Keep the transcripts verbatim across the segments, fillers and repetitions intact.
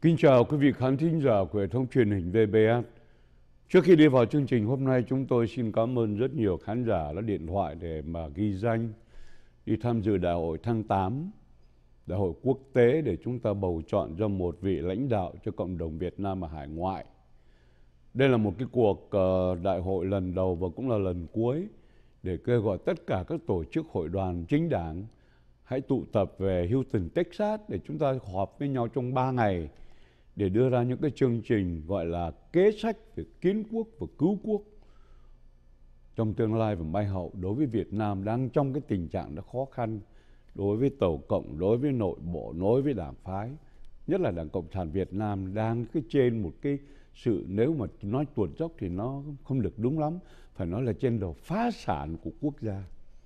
Kính chào quý vị khán thính giả của hệ thống truyền hình vê bê ét. Trước khi đi vào chương trình hôm nay, chúng tôi xin cảm ơn rất nhiều khán giả đã điện thoại để mà ghi danh đi tham dự đại hội tháng tám, đại hội quốc tế để chúng ta bầu chọn ra một vị lãnh đạo cho cộng đồng Việt Nam ở hải ngoại. Đây là một cái cuộc đại hội lần đầu và cũng là lần cuối để kêu gọi tất cả các tổ chức hội đoàn chính đảng hãy tụ tập về Houston, Texas để chúng ta họp với nhau trong ba ngày để đưa ra những cái chương trình gọi là kế sách về kiến quốc và cứu quốc trong tương lai và mai hậu đối với Việt Nam đang trong cái tình trạng đã khó khăn, đối với Tổ cộng, đối với nội bộ, đối với đảng phái, nhất là Đảng Cộng sản Việt Nam đang cái trên một cái sự, nếu mà nói tuột dốc thì nó không được đúng lắm, phải nói là trên đầu phá sản của quốc gia.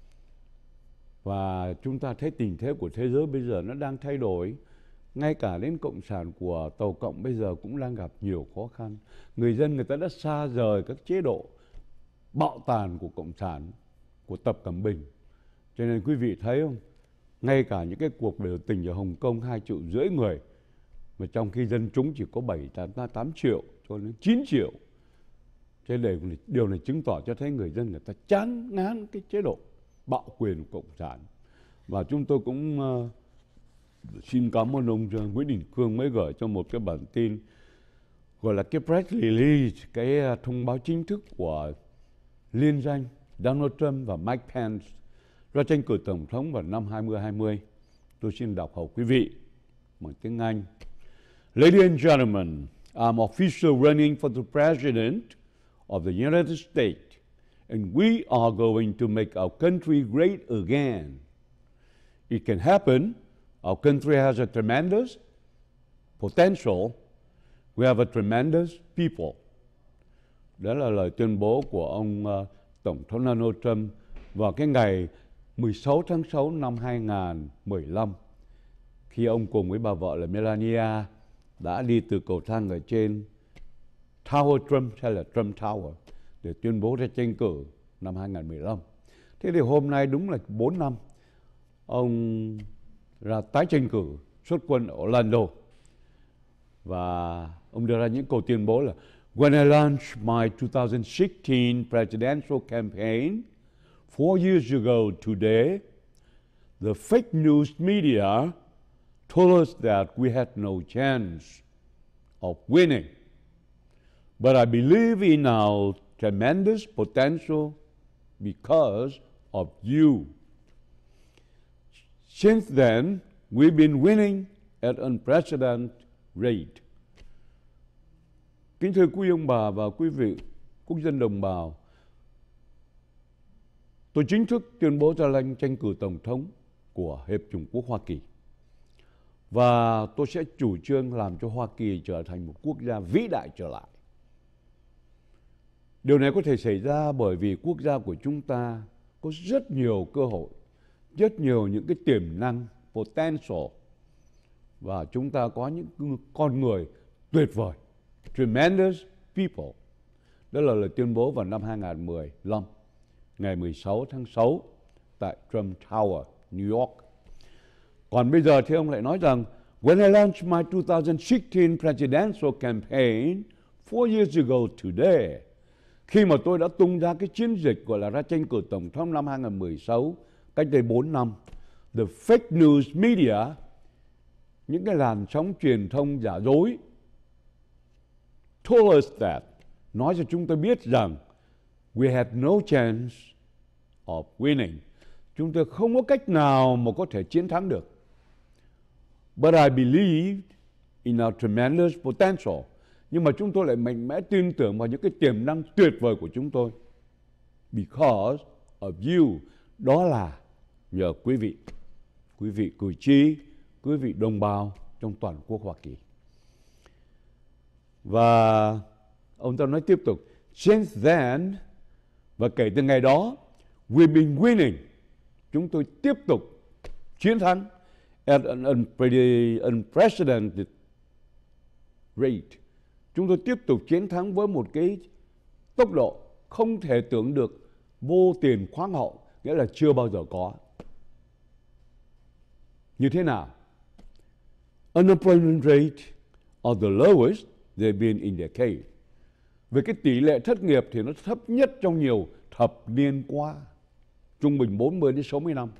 Và chúng ta thấy tình thế của thế giới bây giờ nó đang thay đổi. Ngay cả đến Cộng sản của Tổ cộng bây giờ cũng đang gặp nhiều khó khăn. Người dân người ta đã xa rời các chế độ bạo tàn của Cộng sản, của Tập Cận Bình. Cho nên quý vị thấy không, ngay cả những cái cuộc biểu tình ở Hồng Kông hai triệu rưỡi người, mà trong khi dân chúng chỉ có bảy, tám triệu cho đến chín triệu. Cho nên điều này chứng tỏ cho thấy người dân người ta chán ngán cái chế độ bạo quyền của Cộng sản. Và chúng tôi cũng uh, xin cảm ơn ông Nguyễn Đình Cương mới gửi cho một cái bản tin gọi là cái press release, cái thông báo chính thức của liên danh Donald Trump và Mike Pence ra tranh cử tổng thống vào năm hai không hai không. Tôi xin đọc hầu quý vị bằng tiếng Anh. Ladies and gentlemen, I'm officially running for the president of the United States, and we are going to make our country great again. It can happen. Our country has a tremendous potential. We have a tremendous people. Đó là lời tuyên bố của ông uh, Tổng thống Donald Trump vào cái ngày mười sáu tháng sáu năm hai nghìn không trăm mười lăm, khi ông cùng với bà vợ là Melania đã đi từ cầu thang ở trên Tower Trump hay là Trump Tower để tuyên bố ra tranh cử năm hai nghìn không trăm mười lăm. Thế thì hôm nay đúng là bốn năm ông ra tái tranh cử xuất quân ở Orlando. Và ông đưa ra những câu tuyên bố là When I launched my two thousand sixteen presidential campaign four years ago today, the fake news media told us that we had no chance of winning. But I believe in our tremendous potential because of you. Since then, we've been winning at unprecedented rate. Kính thưa quý ông bà và quý vị quốc dân đồng bào, tôi chính thức tuyên bố ra lệnh tranh cử tổng thống của Hiệp chủng quốc Hoa Kỳ. Và tôi sẽ chủ trương làm cho Hoa Kỳ trở thành một quốc gia vĩ đại trở lại. Điều này có thể xảy ra bởi vì quốc gia của chúng ta có rất nhiều cơ hội, rất nhiều những cái tiềm năng, potential. Và chúng ta có những con người tuyệt vời, tremendous people. Đó là lời tuyên bố vào năm hai nghìn không trăm mười lăm, ngày mười sáu tháng sáu tại Trump Tower, New York. Còn bây giờ thì ông lại nói rằng When I launched my two thousand sixteen presidential campaign four years ago today, khi mà tôi đã tung ra cái chiến dịch gọi là ra tranh cử tổng thống năm hai nghìn không trăm mười sáu, cách đây bốn năm, the fake news media, những cái làn sóng truyền thông giả dối, told us that, nói cho chúng tôi biết rằng we had no chance of winning. Chúng tôi không có cách nào mà có thể chiến thắng được. But I believed in our tremendous potential. Nhưng mà chúng tôi lại mạnh mẽ tin tưởng vào những cái tiềm năng tuyệt vời của chúng tôi. Because of you. Đó là nhờ quý vị, quý vị cử tri, quý vị đồng bào trong toàn quốc Hoa Kỳ. Và ông ta nói tiếp tục, since then, và kể từ ngày đó, we've been winning. Chúng tôi tiếp tục chiến thắng at an unprecedented rate. Chúng tôi tiếp tục chiến thắng với một cái tốc độ không thể tưởng được, vô tiền khoáng hậu, nghĩa là chưa bao giờ có. Như thế nào? Unemployment rate are the lowest they've been in decades. Về cái tỷ lệ thất nghiệp thì nó thấp nhất trong nhiều thập niên qua, trung bình bốn mươi đến sáu mươi năm.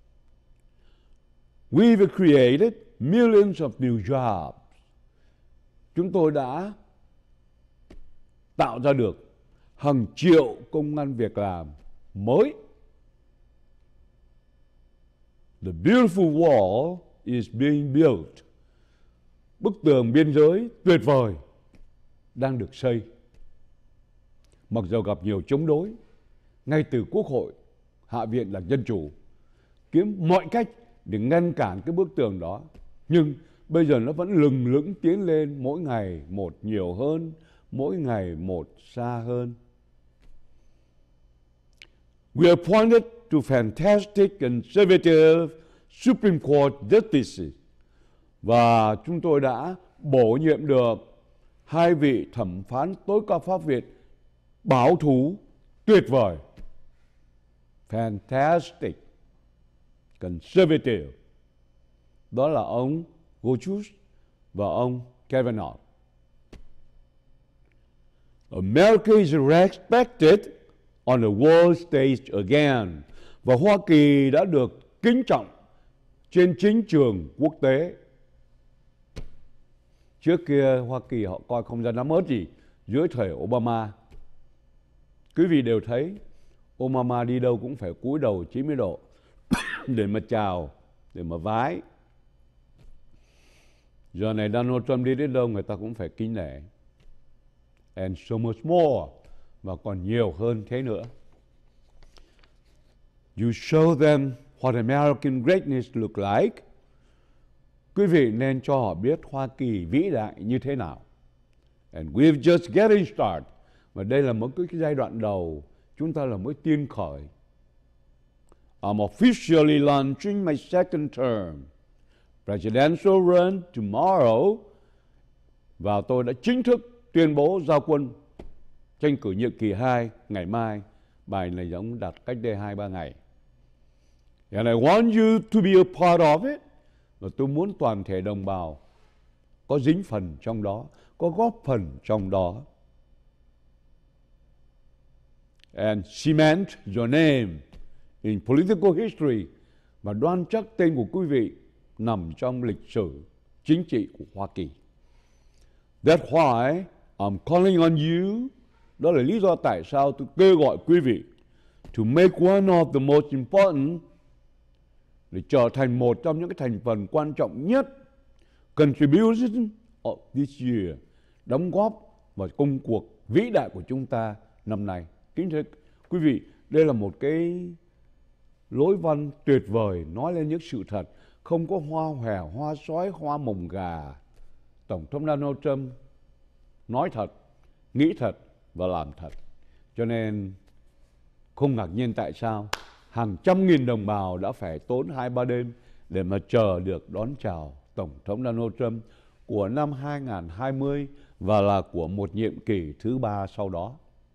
We've created millions of new jobs. Chúng tôi đã tạo ra được hàng triệu công ăn việc làm mới. The beautiful wall is being built. Bức tường biên giới tuyệt vời đang được xây. Mặc dù gặp nhiều chống đối, ngay từ Quốc hội, Hạ viện Đảng Dân Chủ kiếm mọi cách để ngăn cản cái bức tường đó, nhưng bây giờ nó vẫn lừng lững tiến lên, mỗi ngày một nhiều hơn, mỗi ngày một xa hơn. We appointed two fantastic conservative Supreme Court justices. Và chúng tôi đã bổ nhiệm được hai vị thẩm phán tối cao pháp viện bảo thủ tuyệt vời. Fantastic conservative. Đó là ông Gorsuch và ông Kavanaugh. America is respected on the world stage again. Và Hoa Kỳ đã được kính trọng trên chính trường quốc tế. Trước kia Hoa Kỳ họ coi không ra nắm ớt gì dưới thời Obama. Quý vị đều thấy Obama đi đâu cũng phải cúi đầu chín mươi độ để mà chào, để mà vái. Giờ này Donald Trump đi đến đâu người ta cũng phải kính nể. And so much more. Và còn nhiều hơn thế nữa. You show them what American greatness look like. Quý vị nên cho họ biết Hoa Kỳ vĩ đại như thế nào. And we've just getting started. Và đây là một cái giai đoạn đầu. Chúng ta là mới tiên khởi. I'm officially launching my second term. Presidential run tomorrow. Và tôi đã chính thức tuyên bố giao quân tranh cử nhiệm kỳ hai ngày mai. Bài này giống đặt cách đây hai ba ngày. And I want you to be a part of it. Và tôi muốn toàn thể đồng bào có dính phần trong đó, có góp phần trong đó. And cement your name in political history. Và đoan chắc tên của quý vị nằm trong lịch sử chính trị của Hoa Kỳ. That's why I'm calling on you. Đó là lý do tại sao tôi kêu gọi quý vị to make one of the most important, để trở thành một trong những cái thành phần quan trọng nhất contribution of this year, đóng góp vào công cuộc vĩ đại của chúng ta năm nay. Kính thưa quý vị, đây là một cái lối văn tuyệt vời nói lên những sự thật, không có hoa hòe, hoa sói, hoa mồng gà. Tổng thống Donald Trump nói thật, nghĩ thật và làm thật. Cho nên không ngạc nhiên tại sao hàng trăm nghìn đồng bào đã phải tốn hai ba đêm để mà chờ được đón chào Tổng thống Donald Trump của năm hai nghìn không trăm hai mươi và là của một nhiệm kỳ thứ ba sau đó.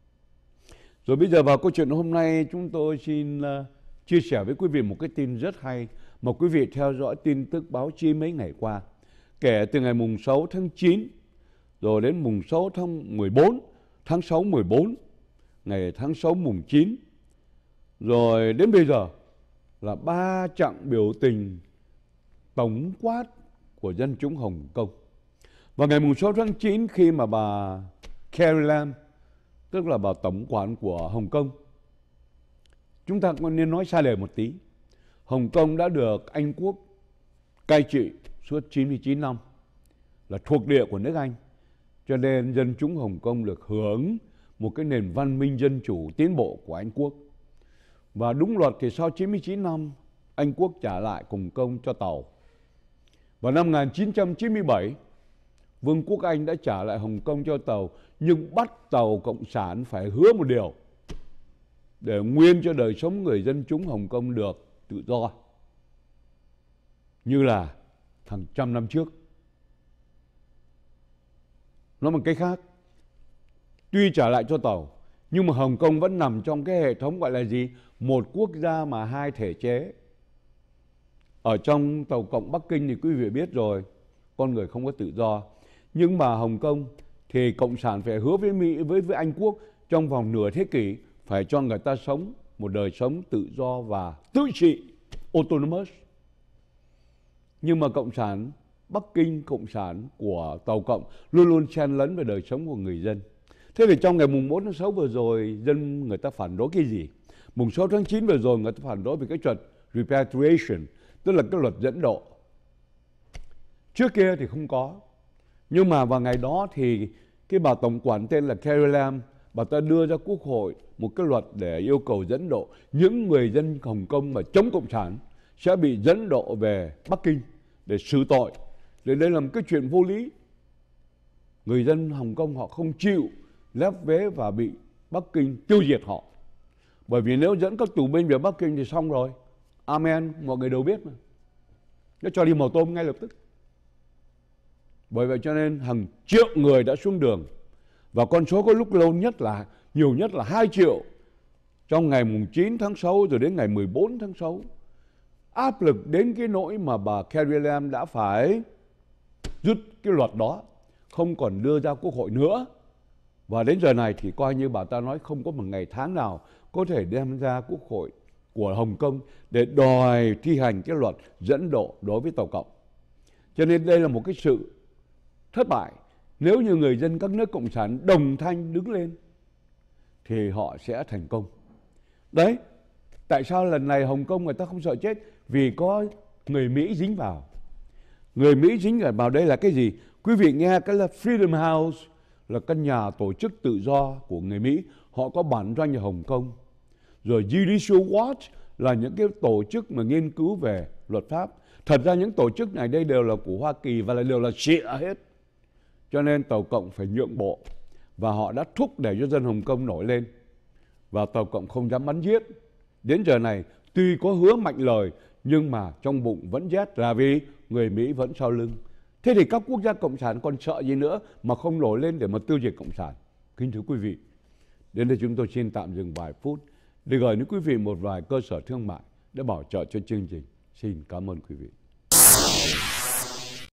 Rồi bây giờ vào câu chuyện hôm nay, chúng tôi xin uh, chia sẻ với quý vị một cái tin rất hay mà quý vị theo dõi tin tức báo chí mấy ngày qua. Kể từ ngày mùng sáu tháng chín rồi đến mùng sáu tháng mười bốn, tháng sáu mười bốn, ngày tháng sáu mùng chín, rồi đến bây giờ là ba chặng biểu tình tổng quát của dân chúng Hồng Kông. Vào ngày mùng sáu tháng chín, khi mà bà Carrie Lam, tức là bà tổng quản của Hồng Kông, chúng ta còn nên nói xa lời một tí, Hồng Kông đã được Anh Quốc cai trị suốt chín mươi chín năm, là thuộc địa của nước Anh. Cho nên dân chúng Hồng Kông được hưởng một cái nền văn minh dân chủ tiến bộ của Anh Quốc. Và đúng luật thì sau chín mươi chín năm, Anh Quốc trả lại Hồng Kông cho Tàu. Vào năm một nghìn chín trăm chín mươi bảy, Vương quốc Anh đã trả lại Hồng Kông cho Tàu, nhưng bắt Tàu Cộng sản phải hứa một điều, để nguyên cho đời sống người dân chúng Hồng Kông được tự do, như là hàng trăm năm trước. Nói một cách khác, tuy trả lại cho Tàu, nhưng mà Hồng Kông vẫn nằm trong cái hệ thống gọi là gì? Một quốc gia mà hai thể chế. Ở trong Tàu Cộng Bắc Kinh thì quý vị biết rồi, con người không có tự do. Nhưng mà Hồng Kông thì Cộng sản phải hứa với Mỹ, với, với Anh Quốc trong vòng nửa thế kỷ phải cho người ta sống một đời sống tự do và tự trị, autonomous. Nhưng mà Cộng sản Bắc Kinh, Cộng sản của Tàu Cộng luôn luôn chen lấn về đời sống của người dân. Thế thì trong ngày mùng bốn tháng sáu vừa rồi, dân người ta phản đối cái gì? Mùng sáu tháng chín vừa rồi người ta phản đối về cái luật repatriation, tức là cái luật dẫn độ. Trước kia thì không có. Nhưng mà vào ngày đó thì cái bà tổng quản tên là Carrie Lam, bà ta đưa ra Quốc hội một cái luật để yêu cầu dẫn độ. Những người dân Hồng Kông mà chống Cộng sản sẽ bị dẫn độ về Bắc Kinh để xử tội. Để đây là một cái chuyện vô lý. Người dân Hồng Kông họ không chịu lép vế và bị Bắc Kinh tiêu diệt họ. Bởi vì nếu dẫn các tù binh về Bắc Kinh thì xong rồi. Amen, mọi người đều biết mà. Nó cho đi màu tôm ngay lập tức. Bởi vậy cho nên hàng triệu người đã xuống đường. Và con số có lúc lâu nhất là, nhiều nhất là hai triệu. Trong ngày mùng chín tháng sáu rồi đến ngày mười bốn tháng sáu. Áp lực đến cái nỗi mà bà Carrie Lam đã phải rút cái luật đó, không còn đưa ra Quốc hội nữa. Và đến giờ này thì coi như bà ta nói không có một ngày tháng nào có thể đem ra Quốc hội của Hồng Kông để đòi thi hành cái luật dẫn độ đối với Tàu Cộng. Cho nên đây là một cái sự thất bại. Nếu như người dân các nước Cộng sản đồng thanh đứng lên thì họ sẽ thành công. Đấy, tại sao lần này Hồng Kông người ta không sợ chết? Vì có người Mỹ dính vào. Người Mỹ dính vào đây là cái gì? Quý vị nghe cái là Freedom House, là căn nhà tổ chức tự do của người Mỹ. Họ có bản doanh ở Hồng Kông. Rồi Judicial Watch là những cái tổ chức mà nghiên cứu về luật pháp. Thật ra những tổ chức này đây đều là của Hoa Kỳ và là đều là Shia hết. Cho nên Tàu Cộng phải nhượng bộ. Và họ đã thúc đẩy cho dân Hồng Kông nổi lên. Và Tàu Cộng không dám bắn giết. Đến giờ này tuy có hứa mạnh lời nhưng mà trong bụng vẫn rét, là vì người Mỹ vẫn sau lưng. Thế thì các quốc gia Cộng sản còn sợ gì nữa mà không nổi lên để mà tiêu diệt Cộng sản? Kính thưa quý vị, đến đây chúng tôi xin tạm dừng vài phút để gửi đến quý vị một vài cơ sở thương mại để bảo trợ cho chương trình. Xin cảm ơn quý vị.